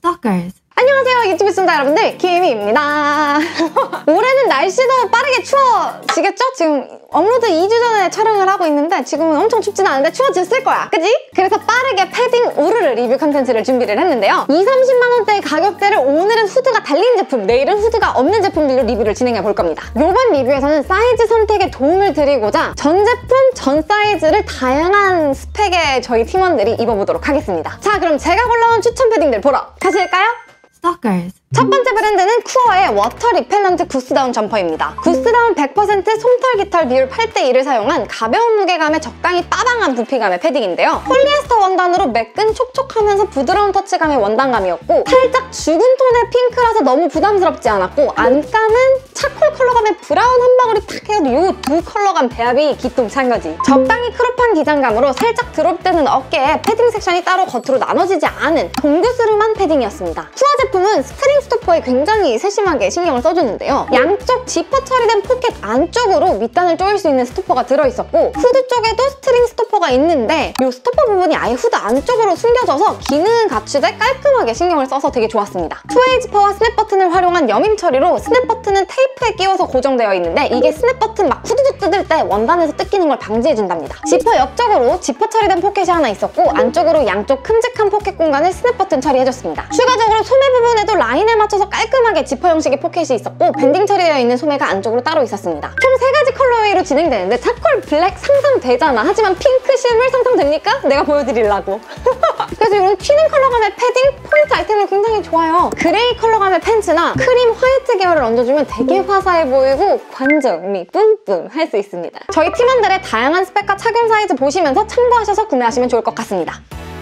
Stalkers. 안녕하세요 유튜브 시청자 여러분들, 김희입니다. 올해는 날씨도 빠르게 추워지겠죠? 지금 업로드 2주 전에 촬영을 하고 있는데 지금은 엄청 춥진 않은데 추워졌을 거야, 그지? 그래서 빠르게 패딩 우르르 리뷰 컨텐츠를 준비를 했는데요. 20~30만원대의 가격대를 오늘은 후드가 달린 제품, 내일은 후드가 없는 제품들로 리뷰를 진행해 볼 겁니다. 이번 리뷰에서는 사이즈 선택에 도움을 드리고자 전 제품, 전 사이즈를 다양한 스펙의 저희 팀원들이 입어보도록 하겠습니다. 자, 그럼 제가 골라온 추천 패딩들 보러 가실까요? Stalkers. 첫 번째 브랜드는 쿠어의 워터 리펠런트 구스다운 점퍼입니다. 구스다운 100% 솜털 깃털 비율 8:1을 사용한 가벼운 무게감에 적당히 빠방한 부피감의 패딩인데요. 폴리에스터 원단으로 매끈 촉촉하면서 부드러운 터치감의 원단감이었고, 살짝 죽은 톤의 핑크라서 너무 부담스럽지 않았고, 안감은 차콜 컬러감의 브라운 한 방울이 탁 해도 이 두 컬러감 배합이 기똥찬 거지. 적당히 크롭한 기장감으로 살짝 드롭되는 어깨에 패딩 섹션이 따로 겉으로 나눠지지 않은 동그스름한 패딩이었습니다. 쿠어 제품은 스트링 스토퍼에 굉장히 세심하게 신경을 써주는데요. 양쪽 지퍼 처리된 포켓 안쪽으로 밑단을 조일 수 있는 스토퍼가 들어있었고, 후드 쪽에도 스트링 스토퍼가 있는데 이 스토퍼 부분이 아예 후드 안쪽으로 숨겨져서 기능은 갖추되 깔끔하게 신경을 써서 되게 좋았습니다. 투웨이 지퍼와 스냅 버튼을 활용한 여밈 처리로 스냅 버튼은 테이프에 끼워서 고정되어 있는데, 이게 스냅 버튼 막 후두둑 뜯을 때 원단에서 뜯기는 걸 방지해준답니다. 지퍼 옆쪽으로 지퍼 처리된 포켓이 하나 있었고, 안쪽으로 양쪽 큼직한 포켓 공간을 스냅 버튼 처리해줬습니다. 추가적으로 소매 부분에도 라인에 맞춰서 깔끔하게 지퍼 형식의 포켓이 있었고, 밴딩 처리되어 있는 소매가 안쪽으로 따로 있었습니다. 총 3가지 컬러웨이로 진행되는데 차콜 블랙 상상되잖아. 하지만 핑크 실물 상상됩니까? 내가 보여드리려고. 그래서 이런 튀는 컬러감의 패딩 포인트 아이템이 굉장히 좋아요. 그레이 컬러감의 팬츠나 크림 화이트 계열을 얹어주면 되게 화사해 보이고 관절미 뿜뿜 할 수 있습니다. 저희 팀원들의 다양한 스펙과 착용 사이즈 보시면서 참고하셔서 구매하시면 좋을 것 같습니다.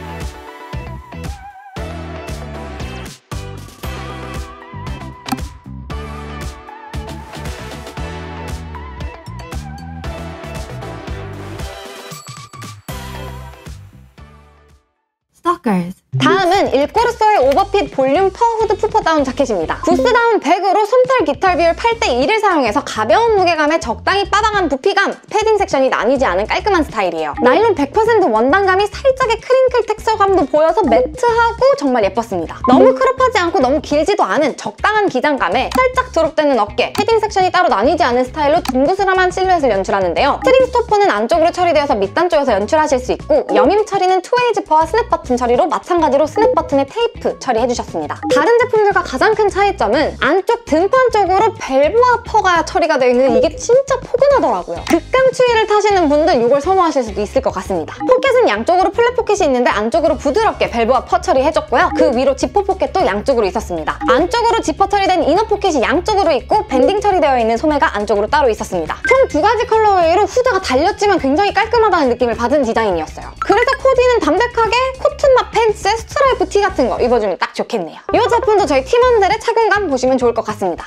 Stalkers. 다음은 일꼬르소의 오버핏 볼륨 퍼 후드 푸퍼 다운 자켓입니다. 구스다운 100으로 솜털 깃털 비율 8:1을 사용해서 가벼운 무게감에 적당히 빠방한 부피감, 패딩 섹션이 나뉘지 않은 깔끔한 스타일이에요. 나일론 100% 원단감이 살짝의 크링클 텍스처감도 보여서 매트하고 정말 예뻤습니다. 너무 크롭하지 않고 너무 길지도 않은 적당한 기장감에 살짝 드롭되는 어깨, 패딩 섹션이 따로 나뉘지 않은 스타일로 동그스름한 실루엣을 연출하는데요. 스트링 스토퍼는 안쪽으로 처리되어서 밑단 쪽에서 연출하실 수 있고, 여밈 처리는 투웨이 지퍼와 스냅 버튼 처리로 마찬가지로 스냅 버튼에 테이프 처리해주셨습니다. 다른 제품들과 가장 큰 차이점은 안쪽 등판 쪽으로 벨보아 퍼가 처리가 되어 있는데 이게 진짜 포근하더라고요. 극강 추위를 타시는 분들 이걸 선호하실 수도 있을 것 같습니다. 포켓은 양쪽으로 플랫 포켓이 있는데 안쪽으로 부드럽게 벨보아 퍼 처리해줬고요. 그 위로 지퍼 포켓도 양쪽으로 있었습니다. 안쪽으로 지퍼 처리된 이너 포켓이 양쪽으로 있고, 밴딩 처리되어 있는 소매가 안쪽으로 따로 있었습니다. 총 2가지 컬러웨이로 후드가 달렸지만 굉장히 깔끔하다는 느낌을 받은 디자인이었어요. 그래서 코디는 담백하게 코튼맛 팬츠에 스트라이프 티 같은 거 입어주면 딱 좋겠네요. 이 제품도 저희 팀원들의 착용감 보시면 좋을 것 같습니다.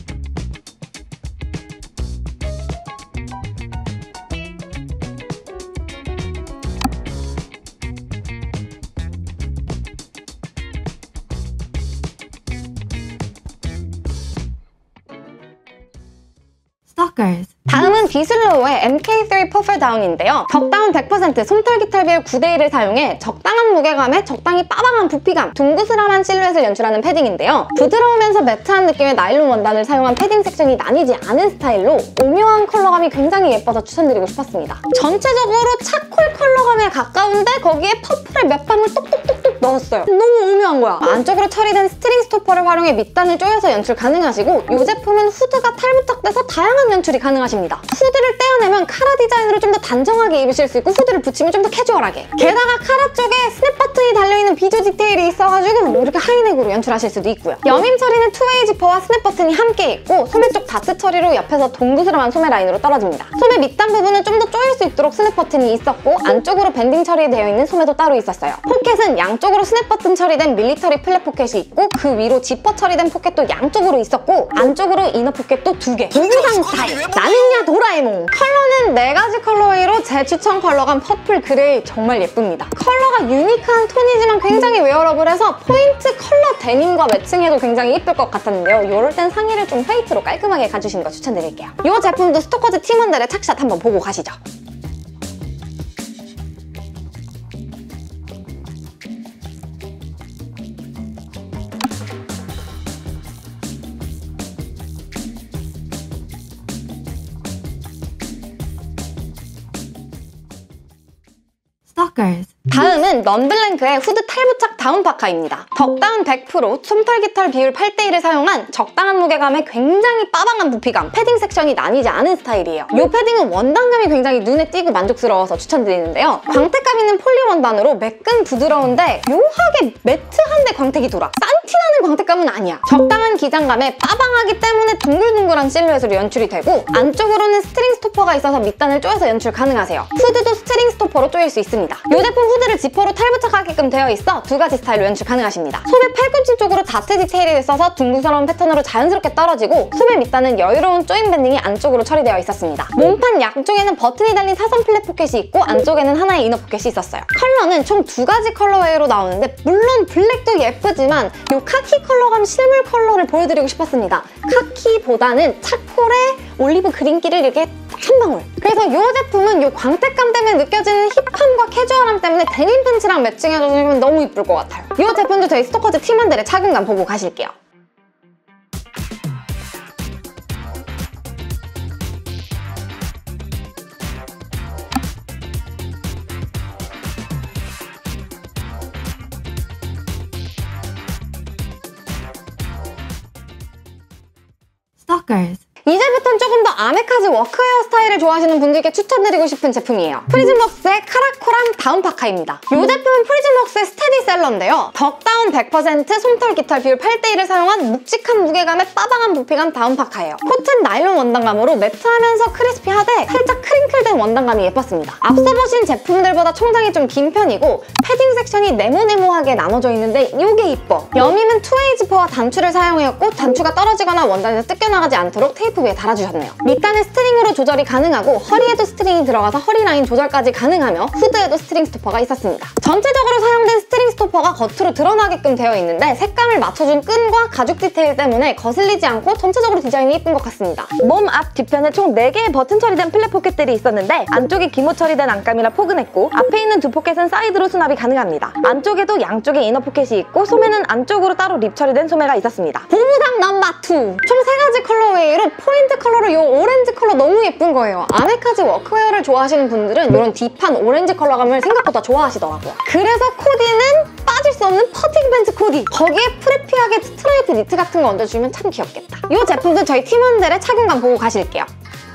Stalkers. 다음은 비슬로우의 MK3 퍼플 다운인데요. 적당한 100% 솜털 깃털 비율 9:1을 사용해 적당한 무게감에 적당히 빠방한 부피감, 둥그스름한 실루엣을 연출하는 패딩인데요. 부드러우면서 매트한 느낌의 나일론 원단을 사용한 패딩 섹션이 나뉘지 않은 스타일로 오묘한 컬러감이 굉장히 예뻐서 추천드리고 싶었습니다. 전체적으로 차콜 컬러감에 가까운데 거기에 퍼플을 몇 방울 똑똑똑똑 넣었어요. 너무 오묘한 거야. 안쪽으로 처리된 스트링 스토퍼를 활용해 밑단을 조여서 연출 가능하시고, 이 제품은 후드가 탈부착돼서 다양한 연출이 가능하십니다. 후드를 떼어내면 카라 디자인으로 좀 더 단정하게 입으실 수 있고, 후드를 붙이면 좀 더 캐주얼하게. 게다가 카라 쪽에 스냅 버튼이 달려있는 비조 디테일이 있어가지고 이렇게 하이넥으로 연출하실 수도 있고요. 여밈 처리는 투웨이 지퍼와 스냅 버튼이 함께 있고, 소매 쪽 다트 처리로 옆에서 동그스름한 소매 라인으로 떨어집니다. 소매 밑단 부분은 좀 더 조일 수 있도록 스냅 버튼이 있었고, 안쪽으로 밴딩 처리되어 있는 소매도 따로 있었어요. 포켓은 양쪽으로 스냅 버튼 처리된 밀리터리 플랫 포켓이 있고, 그 위로 지퍼 처리된 포켓도 양쪽으로 있었고, 안쪽으로 이너 포켓도 2개. 동상 스타일! 나는야 도라에몽! 컬러는 4가지 컬러웨이로 제 추천 컬러감 퍼플 그레이 정말 예쁩니다. 컬러가 유니크한 톤이지만 굉장히 웨어러블해서 포인트 컬러 데님과 매칭해도 굉장히 예쁠 것 같았는데요. 이럴 땐 상의를 좀 화이트로 깔끔하게 가주시는 거 추천드릴게요. 이 제품도 스토커즈 팀원들의 착샷 한번 보고 가시죠. Stalkers. 다음은 넌블랭크의 후드 탈부착 다운 파카입니다. 덕다운 100%, 솜털 깃털 비율 8:1을 사용한 적당한 무게감에 굉장히 빠방한 부피감, 패딩 섹션이 나뉘지 않은 스타일이에요. 이 패딩은 원단감이 굉장히 눈에 띄고 만족스러워서 추천드리는데요. 광택감 있는 폴리 원단으로 매끈 부드러운데 묘하게 매트한데 광택이 돌아. 싼티나는 광택감은 아니야. 적당한 기장감에 빠방하기 때문에 둥글둥글한 실루엣으로 연출이 되고 안쪽으로는 스트링 스토퍼가 있어서 밑단을 조여서 연출 가능하세요. 후드도 스트링 스토퍼로 조일 수 있습니다. 이 제품 후드를 지퍼로 탈부착하게끔 되어 있어 두 가지 스타일로 연출 가능하십니다. 소매 팔꿈치 쪽으로 다트 디테일이 있어서 둥근스러운 패턴으로 자연스럽게 떨어지고 소매 밑단은 여유로운 조인 밴딩이 안쪽으로 처리되어 있었습니다. 몸판 양쪽에는 버튼이 달린 사선 플랫 포켓이 있고 안쪽에는 하나의 이너 포켓이 있었어요. 컬러는 총 두 가지 컬러웨이로 나오는데 물론 블랙도 예쁘지만 이 카키 컬러감 실물 컬러를 보여드리고 싶었습니다. 카키보다는 차콜에 올리브 그린기를 이렇게 한 방울. 그래서 이 제품은 이 광택감 때문에 느껴지는 힙함과 캐주얼함 때문에 데님 팬츠랑 매칭해주면 너무 이쁠 것 같아요. 이 제품도 저희 스토커즈 팀원들의 착용감 보고 가실게요. Stalkers. 이제부터는 조금 더 아메카지 워크웨어 스타일을 좋아하시는 분들께 추천드리고 싶은 제품이에요. 프리즘웍스의 카라코람 다운 파카입니다. 이 제품은 프리즘웍스의 스테디셀러인데요. 덕다운 100%, 솜털 깃털 비율 8:1을 사용한 묵직한 무게감의 빠방한 부피감 다운 파카예요. 코튼 나일론 원단감으로 매트하면서 크리스피하되 살짝 크링클된 원단감이 예뻤습니다. 앞서 보신 제품들보다 총장이 좀 긴 편이고 패딩 섹션이 네모네모하게 나눠져 있는데 이게 이뻐. 여밈은 투웨이 지퍼와 단추를 사용했고 단추가 떨어지거나 원단에서 뜯겨나가지 않도록 테이프 위에 달아주셨네요. 밑단은 스트링으로 조절이 가능하고 허리에도 스트링이 들어가서 허리 라인 조절까지 가능하며 후드에도 스트링 스토퍼가 있었습니다. 전체적으로 사용된 스트링 스토퍼가 겉으로 드러나게끔 되어 있는데 색감을 맞춰준 끈과 가죽 디테일 때문에 거슬리지 않고 전체적으로 디자인이 예쁜 것 같습니다. 몸 앞 뒤편에 총 4개의 버튼 처리된 플랫 포켓들이 있었는데 안쪽이 기모 처리된 안감이라 포근했고 앞에 있는 두 포켓은 사이드로 수납이 가능합니다. 안쪽에도 양쪽에 이너 포켓이 있고 소매는 안쪽으로 따로 립 처리된 소매가 있었습니다. 보부상 넘버 2! 총 3가지 컬러웨이로 포인트 컬러로 이 오렌지 컬러 너무 예쁜 거예요. 아메카지 워크웨어를 좋아하시는 분들은 이런 딥한 오렌지 컬러감을 생각보다 좋아하시더라고요. 그래서 코디는 빠질 수 없는 퍼팅 벤츠 코디! 거기에 프레피하게 스트라이프 니트 같은 거 얹어주면 참 귀엽겠다. 이 제품도 저희 팀원들의 착용감 보고 가실게요.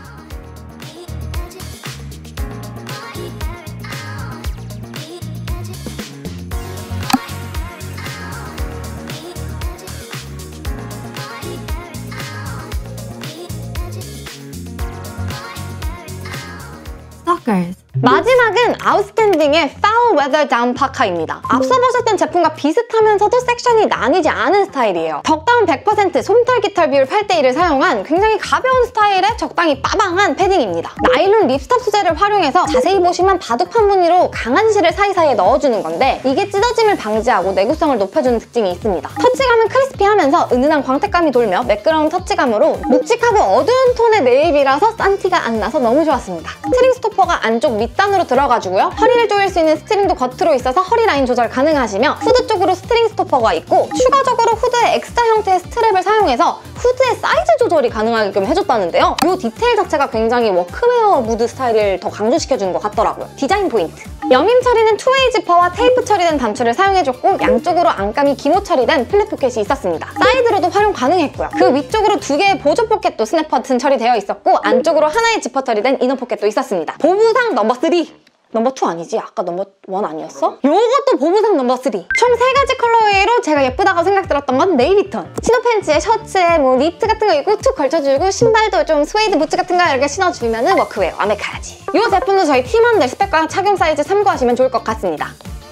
Stalkers. 마지막은 아웃스탠딩의 Foul Weather Down 파카입니다. 앞서 보셨던 제품과 비슷하면서도 섹션이 나뉘지 않은 스타일이에요. 덕다운 100%, 솜털 깃털 비율 8:1을 사용한 굉장히 가벼운 스타일의 적당히 빠방한 패딩입니다. 나일론 립스탑 소재를 활용해서 자세히 보시면 바둑판 무늬로 강한 실을 사이사이에 넣어주는 건데 이게 찢어짐을 방지하고 내구성을 높여주는 특징이 있습니다. 터치감은 크리스피하면서 은은한 광택감이 돌며 매끄러운 터치감으로 묵직하고 어두운 톤의 네이비라서 싼티가 안 나서 너무 좋았습니다. 스트링 스토퍼가 안쪽 밑단으로 들어가주고요. 허리를 조일 수 있는 스트링도 겉으로 있어서 허리 라인 조절 가능하시며 후드 쪽으로 스트링 스토퍼가 있고 추가적으로 후드에 엑스타 형태의 스트랩을 사용해서 후드의 사이즈 조절이 가능하게끔 해줬다는데요. 이 디테일 자체가 굉장히 워크웨어 무드 스타일을 더 강조시켜주는 것 같더라고요. 디자인 포인트! 여밈 처리는 투웨이 지퍼와 테이프 처리된 단추를 사용해줬고 양쪽으로 안감이 기모 처리된 플랫 포켓이 있었습니다. 사이드로도 활용 가능했고요. 그 위쪽으로 2개의 보조 포켓도 스냅 버튼 처리되어 있었고 안쪽으로 하나의 지퍼 처리된 이너 포켓도 있었습니다. 보부상 넘버 3! 넘버 2 아니지? 아까 넘버 1 아니었어? 요것도 보부상 넘버 3! 총 3가지 컬러웨이로 제가 예쁘다고 생각들었던 건 네이비톤! 치노 팬츠에 셔츠에 뭐 니트 같은 거 입고 툭 걸쳐주고 신발도 좀 스웨이드 부츠 같은 거 이렇게 신어주면 워크웨어 아메카지! 이 제품도 저희 팀원들 스펙과 착용 사이즈 참고하시면 좋을 것 같습니다.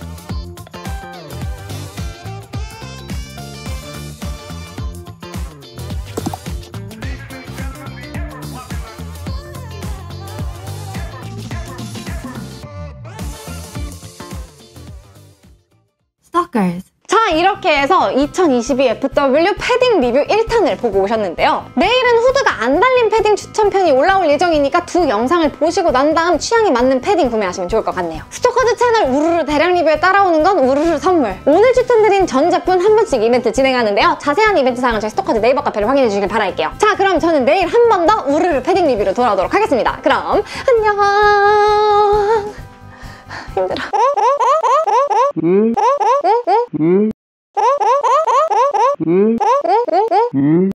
Stalkers. 자, 이렇게 해서 2022 FW 패딩 리뷰 1탄을 보고 오셨는데요. 내일은 후드가 안 달린 패딩 추천편이 올라올 예정이니까 두 영상을 보시고 난 다음 취향에 맞는 패딩 구매하시면 좋을 것 같네요. 스토커즈 채널 우르르 대량 리뷰에 따라오는 건 우르르 선물! 오늘 추천드린 전 제품 한 번씩 이벤트 진행하는데요. 자세한 이벤트 사항은 저희 스토커즈 네이버 카페를 확인해 주시길 바랄게요. 자, 그럼 저는 내일 한 번 더 우르르 패딩 리뷰로 돌아오도록 하겠습니다. 그럼 안녕! 힘들어.